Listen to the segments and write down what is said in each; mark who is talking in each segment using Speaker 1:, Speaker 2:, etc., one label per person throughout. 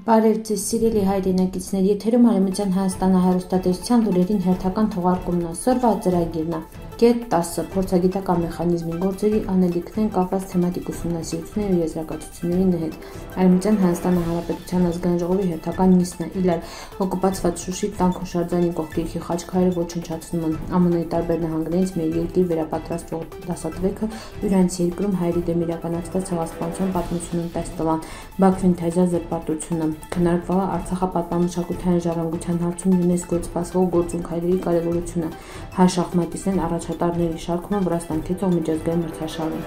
Speaker 1: Բարև ձեզ սիրելի հայրենակիցներ, եթերում Արևմտյան Հայաստանը հեռուստատեսության լուրերին հերթական թողարկումն է։ Սորվա ծրագիրն է։ Կետ 10 փորձագիտական մեխանիզմի գործերի անելիքներն կապված թեմատիկ ուսումնասիրությունների ու եզրակացությունների հետ։ Արևմտյան Հայաստանը Հանրապետության ազգային ժողովի հերթական նիստն է իլար օկուպացված Շուշի տանկ հուշարձանի կողքերի խաչքարերը ոչնչացնում են։ ԱՄՆ-ի տարբեր նահանգներից մեր երկիր վերապատրաստվող դասատվեքը յուրայնց երկրում հայերի դեմ իրականացված ցեղասպանության պատմությունն տեստվան։ Բաքվին թեզա զրպարտությունը քննարկվել է Արցախապատմամշակութային ժառանգության հարցում ՅՈՒՆԵՍԿՕ-ից սպասվող գործունքայինների կարևորությունը։ Հայ շախմատիստներն առաջատարների շարքում Վրաստան կեցող միջազգային մրցաշարում։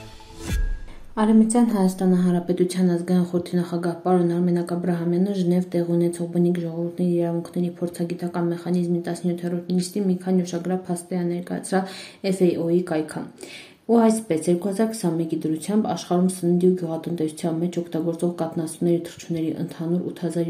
Speaker 1: Արևմտյան Հայաստանը Հանրապետության ազգային խորհրդի նախագահ պարոն Արմենակ Աբրահամյանը Ժնև տեղ ունեցող բնիկ ժողովուրդների իրավունքների փորձագիտական մեխանիզմի 17-րդ նիստի մի քանի ուշագրավ փաստեր ներկայացրել FAO-ի կայքում։ Ու այսպես 2021-ի դրությամբ աշխարհում սննդի ու գյուղատնտեսության մեջ օգտագործող կաթնասունների թռչունների ընդհանուր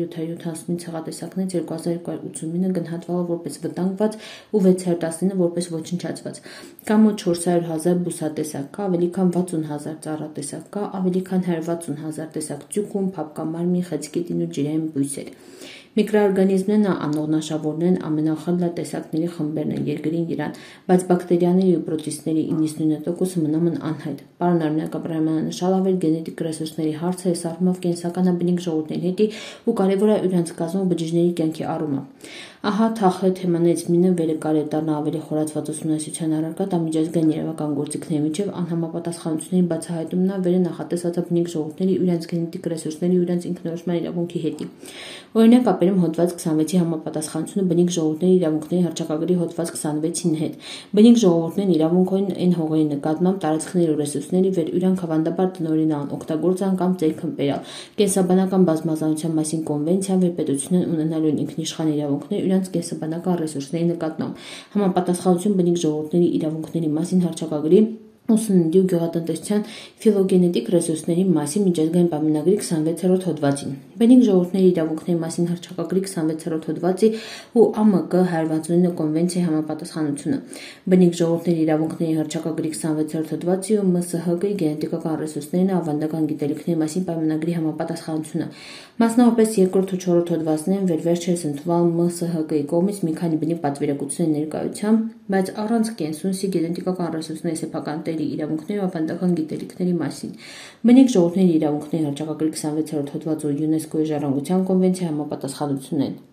Speaker 1: 8775 ցեղատեսակներից 2289-ը գնահատվել է որպես վտանգված ու 619-ը որպես ոչնչացված։ Կամոջ 400,000 բուսատեսակ կա, ավելի քան 60,000 ծառատեսակ կա, ավելի քան 160,000 տեսակ ձյուկում, փափկամարմին, խեցգետին ու ջրային բույսեր։ Միկրոօրգանիզմներն անողնաշավորներն ամենախելա տեսակների խմբերն են երկրին իրան, բայց բակտերիաների ու պրոտիստների 99%-ը մնում են անհայտ։ Պարոն Արմենակ Աբրահամյանը նշանակել գենետիկ ռեսուրսների հարցը այս առումով կենսականաբնիկ ժողովուրդների հետ ու կարևոր է իրենց կազմող բջիջների կյանքի առումով։ Ահա թախել թեմաներից մինը վերը կարելի դառնա ավելի խորացված ուսումնասիրության առարկա դա միջազգային երևական գործիքների միջև անհամապատասխանությունների բացահայտումն է վերը նախատեսված բնիկ ժողովուրդների իրենց գենետիկ ռեսուրսների ու իրենց ինքնորոշման իրավունքի հետ։ Օրինակ ապերում հոդված 26-ի համապատասխանությունը բնիկ ժողովուրդների իրավունքների հռչակագրի հոդված 26-ին հետ։ Բնիկ ժողովուրդներն իրավունք ունեն այն հողերի նկատմամբ տարածքների ու ռեսուրսների վեր իրանք հավանդաբար տնօրինան, օգտագործան կամ ձեռք բերալ։ Կենսաբանական բազմազանության մասին կոնվենցիան վեր պետությունն ունենալու ինքնիշխան իրավունքներ իրենց կենսաբանական ռեսուրսների նկատմամբ։ Համապատասխանություն բնիկ ժողովուրդների իրավունքների մասին հռչակագրի ուսումնի ու գյուղատնտեսության ֆիլոգենետիկ ռեսուրսների մասին միջազգային պայմանագրի 26-րդ հոդվածին։ Բնիկ ժողովուրդների իրավունքների մասին հռչակագրի 26-րդ հոդվածի ու ԱՄԿ 169 կոնվենցիայի համապատասխանությունը։ Բնիկ ժողովուրդների իրավունքների հռչակագրի 26-րդ հոդվածի ու ՄՍՀԿ-ի գենետիկական ռեսուրսներին ավանդական գիտելիքների մասին պայմանագրի համապատասխանությունը։ Մասնավորապես 2-րդ ու 4-րդ հոդվածներն վերջերս ընդունվել ՄՍՀԿ-ի կողմից մի քանի բնի պատվիրակությունների ներկայությամբ, բայց առանց կենսունսի գենետիկական ռեսուրսների սեփական իրավունքների ու ավանդական գիտելիքների մասին։ Բնիկ ժողովուրդների իրավունքների հռչակագրի 26-րդ հոդվածը ՅՈՒՆԵՍԿՕ-ի ժառանգության կոնվենցիայի համապատասխանությունն են։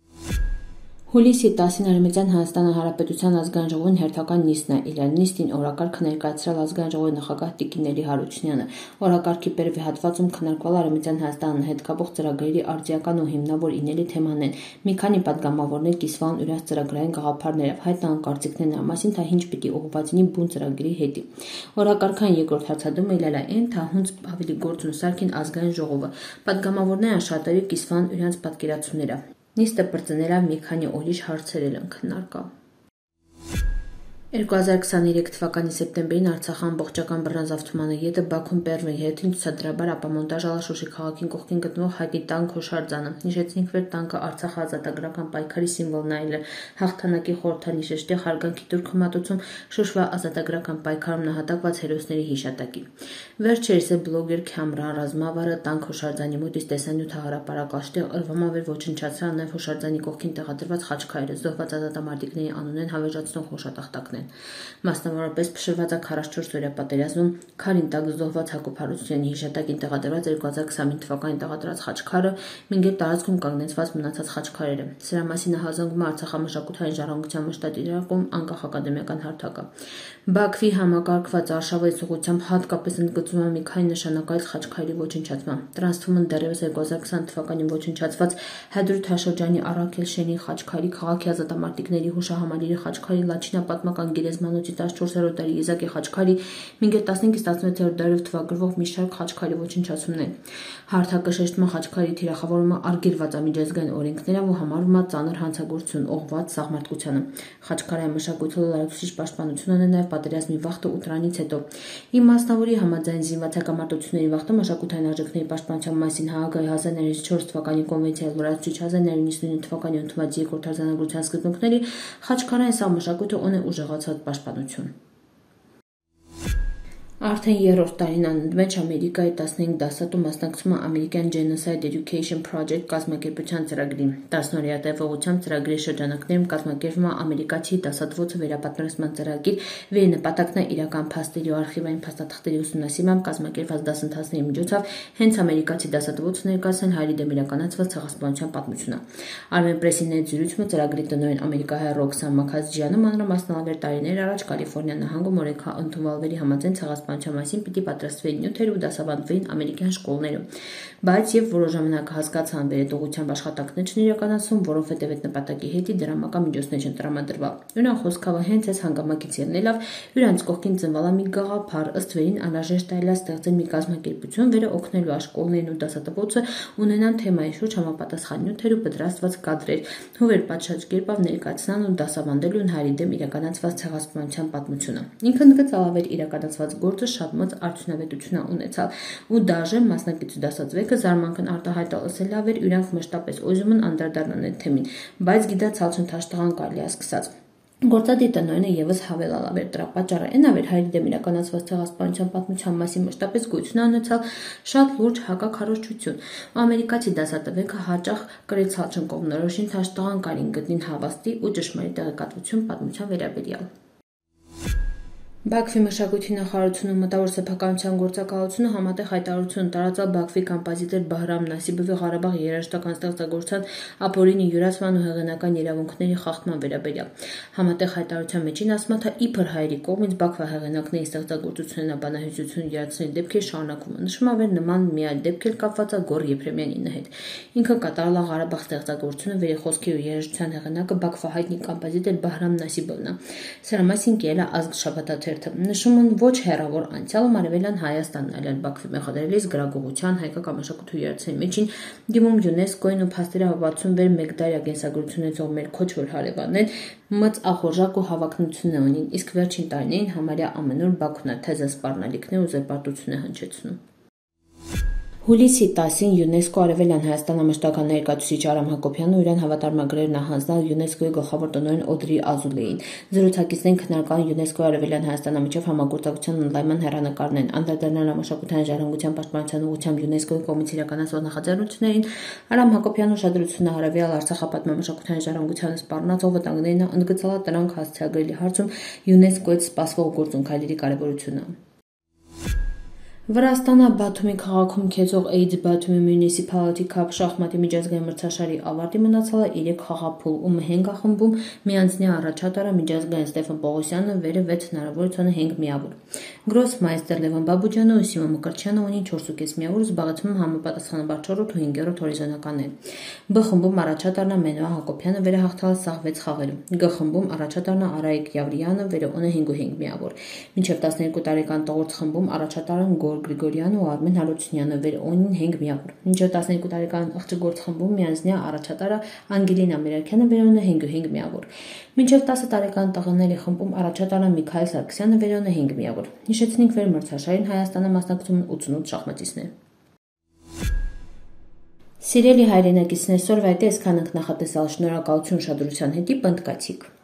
Speaker 1: Հուլիսի 10-ին Արևմտյան Հայաստանը Հանրապետության ազգային ժողովին հերթական նիստն է իլար։ Նիստին օրակարգը ներկայացրել ազգային ժողովի նախագահ Տիկին Նելի Հարությունյանը։ Օրակարգի բերվի հատվածում քննարկվել Արևմտյան Հայաստանն հետ կապող ծրագրերի արդիական ու հիմնավոր իների թեման են։ Մի քանի պատգամավորներ կիսվան իրենց ծրագրային գաղափարներով, հայտնան կարծիքներ նրա մասին, թե ինչ պիտի ուղղված լինի բուն ծրագրի հետ։ Օրակարգային երկրորդ հացադումը իլել է այն, թե հունց ավելի գործուն սարքին ազգային ժողովը։ Պատգամավորները շատերի կիսվան իրենց պատկերացումները։ Նիստը բրծներավ մի քանի ուրիշ հարցեր են քննարկել։ 2023 թվականի սեպտեմբերին Արցախ ամբողջական բռնազավթմանը ետը Բաքուն Պերվի հետին ցուցադրաբար ապամոնտաժ ալա Շուշի քաղաքին կողքին գտնվող հայտնի տանկ հուշարձանը։ Նշեցինք վեր տանկը Արցախ ազատագրական պայքարի սիմվոլն է այլ հաղթանակի խորհրդանիշ շտեղ հարգանքի դուրք մատուցում Շուշվա ազատագրական պայքարում նահատակված հերոսների հիշատակի։ Վերջերս է բլոգեր Քամրան Ռազմավարը տանկ հուշարձանի մոտից տեսանյութ հրապարակաշտեղ ըրվամավեր ոչնչացրել նաև հուշարձանի կողքին տեղադրված խաչքայրը զոհված ազատամարտիկների անունեն հավերժացնող հուշատախտակն։ Մասնավորապես փշրված է 44-օրյա պատերազմում քարին տակ զոհված Հակոբ Հարությունյանի հիշատակին տեղադրված 2025 թվականին տեղադրված խաչքարը, մինչև տարածքում կանգնեցված մնացած խաչքարերը։ Սրա մասին հազանգում է Արցախամշակութային ժառանգության մշտատիրակում անկախ ակադեմիական հարթակը։ Բաքվի համակարգված արշավից ուղղությամբ հատկապես ընդգծում է մի քանի նշանակալից խաչքարերի ոչնչացման։ Տրանսֆորմն դեռևս 2020 թվականին ոչնչացված Հադրութ Հաշրջանի Արաքել Շենի խաչքարի, քաղաքի ազատամարտիկների հուշահամալիրի խաչքարի, Լաչինապատմական գերեզմանոցի 14-րդ դարի Եզակի խաչքարի, մինչև 15-16-րդ դարերով թվագրվող մի շարք խաչքարի ոչնչացումն են։ Հարթակը շեշտում է խաչքարի թիրախավորումը արգելված միջազգային օրենքներով ու համարվում է ծանր հանցագործություն, օղված սաղմարտությանը։ Խաչքարային մշակույթը լարուցիչ պաշտպանություն ունի նաև պատերազմի վախտը ու դրանից հետո։ Իմասնավորի համաձայն զինված հակամարտությունների վախտը մշակութային արժեքների պաշտպանության մասին Հաագայի 1904 թվականի կոնվենցիայի լրացուցիչ 1999 թվականի ընդունված երկրորդ արձանագրության Արդեն երրորդ տարին անընդմեջ Ամերիկայի 15 դասատու մասնակցում է American Genocide Education Project կազմակերպության ծրագրին։ 10-օրյա տևողությամբ ծրագրի շրջանակներում կազմակերպվում է ամերիկացի դասատվոցը վերապատրաստման ծրագիր, որի նպատակն է իրական փաստերի ու արխիվային փաստաթղթերի ուսումնասիրմամբ կազմակերպված դասընթացների միջոցով հենց ամերիկացի դասատվոցը ներկայացնել հայերի դեմ իրականացված ցեղասպանության պատմությունը։ Armenpress-ի հետ զրույցում ծրագրի տնօրեն ամերիկահայ Ռոքսան Մաքազջյանը մանրամասնաբեր տարիներ առաջ Կալիֆոռնիա նահանգում օրենքընդունվալների համաձայն ցեղասպանության մասին պիտի պատրաստվեին նյութեր ու դասավանդվեին ամերիկյան շկոլներում, բայց եւ որոշ ժամանակ հասկացան վերահսկողությամբ աշխատանքներ չեն իրականացվում, որովհետեւ այդ նպատակի հետի դրամական միջոցներ չեն տրամադրվել։ Նրան խոսքավը հենց այս հանգամանքից ելնելով իրանց կողքին ծնվալա մի գաղափար, ըստ վերին անհրաժեշտ այլա ստեղծել մի կազմակերպություն, որը օգնելու շկոլներն ու դասատվոցը ունենան թեմայի շուրջ համապատասխան նյութեր ու պատրաստված կադրեր, հովեր պատշաճ կերպով ներկայացնան ու դասավանդելու հայերի դեմ իրականացված ցեղասպանության պատմությունը։ Ինքն գծավեր իրականացված գործը շատ մեծ արդյունավետություն ունեցավ ու դաժե մասնակից դասածվեկը զարմանքն արտահայտել ասելավ էր իրանք մշտապես ուզում են անդրադառնալ այդ թեմին, բայց գիտացալ չընդհաշտղան կարելի է սկսած։ Գործադիր տնօրենը եւս հավելալավ էր դրա պատճառը այն էր հայերի դեմ իրականացված ցեղասպանության պատմության մասին մշտապես գույություն ունեցալ շատ լուրջ հակաքարոզչություն։ Ամերիկացի դասատվեկը հաճախ կրեցալ չկողմնորոշին հաշտղան կարին գտնին հավաստի ու ճշմարիտ տեղեկատվություն պատմության վերաբերյալ։ Բաքվի մշակույթի նախարարությունը մտավոր սեփականության գործակալությունը համատեղ հայտարարություն տարածել Բաքվի կոմպոզիտոր Բահրամ Նասիբովի Ղարաբաղ երաժշտական ստեղծագործության ապօրինի յուրացման ու հեղինակային իրավունքների խախտման վերաբերյալ։ Համատեղ հայտարարության մեջին ասում է իբր հայերի կողմից Բաքվի հեղինակների ստեղծագործությունն բանահյուսություն իրացնելու դեպքեր շարունակվում են։ Նշվում է, որ նման մի այլ դեպք էլ կապված է Գոր Եփրեմյանին հետ։ Ինքը կատարել է Ղարաբաղ ստեղծագործությունը, որի խոսքի ու երաժշտության հեղինակը Բաքվի հայտնի կոմպոզիտոր Բահրամ Նասիբովն է։ Սրա մասին կերել է Ազգ շաբաթաթերթը։ Նշում են ոչ հեռավոր անցյալում արևելյան Հայաստանն այլ Բաքվի մեղադրելիս գրագողության հայկական մշակույթի յուրացնի միջին դիմում ՅՈՒՆԵՍԿՕ-ին ու փաստերի հավատացում վեր մեկ դարյա կենսագրություն ունեցող մեր քոչվոր հարևաններ մծ ախորժակ ու հավակնություն ունին, իսկ վերջին տարիներին համարյա ամենուր Բաքուն թեզը սպառնալիքներ ու զրպարտություն է հնչեցնում։ Հուլիսի 10-ին ՅՈՒՆԵՍԿՕ Արևելյան Հայաստանամշտական ներկայացուցիչ Արամ Հակոբյանը ու իրան հավատարմագրերն հանձնել ՅՈՒՆԵՍԿՕ-ի գլխավոր տնօրեն Օդրի Ազուլեին։ Զրուցակիցներին քննարկան ՅՈՒՆԵՍԿՕ-ի Արևելյան Հայաստանամիջև համագործակցության ընդլայնման հեռանկարներն, անդրադառնալը մշակութային ժառանգության պաշտպանության ուղղությամբ ՅՈՒՆԵՍԿՕ-ի կողմից իրականացված նախաձեռնություններին, Արամ Հակոբյանը ուշադրությունը հարավյալ Արցախապատման մշակութային ժառանգությանը սպառնացող վտանգներին ընդգծել դրանք հասցեագրելի հարցում ՅՈՒՆԵՍԿՕ-ից սպասվող գործունքայինների կարևորությունը։ Վրաստանը Բաթումի քաղաքում կեցող AIDS Բաթումի Municipality Cup շախմատի միջազգային մրցաշարի ավարտի մնացել է 3 խաղափուլ ու մհենգ ախմբում միանձնյա առաջատարը միջազգային Ստեֆան Պողոսյանը վերը 6 հնարավորությունը 5 միավոր։ Գրոսմայստեր Լևոն Բաբուջյանը ու Սիմոն Մկրտչյանը ունին 4.5 միավոր զբաղեցնում համապատասխանաբար 4-րդ ու 5-րդ հորիզոնականներ։ B խմբում առաջատարն է Մենուա Հակոբյանը վերը հաղթել է սաղ 6 խաղերում։ G խմբում առաջատարն է Արայիկ Յավրյանը վերը ունի 5.5 միավոր։ Մինչև 12 տարեկան տղորց խմբում առաջատարն Գոր Գրիգորյանը ու Արմեն Հարությունյանը վեր ունին 5 միավոր։ Մինչև 12 տարեկան աղջիկորդ խմբում միանձնյա առաջատարը Անգելինա Միրաքյանը վեր ունի 5.5 միավոր։ Մինչև 10 տարեկան տղաների խմբում առաջատարը Միքայել Սարգսյանը վեր ունի 5 միավոր։ Հիշեցնենք, որ մրցաշարին Հայաստանը մասնակցում են 88 շախմատիստներ։ Սիրելի հայրենակիցներ, սորվայտե այսքան ենք նախատեսալ, շնորհակալություն ուշադրության հետի, պնդկացիք։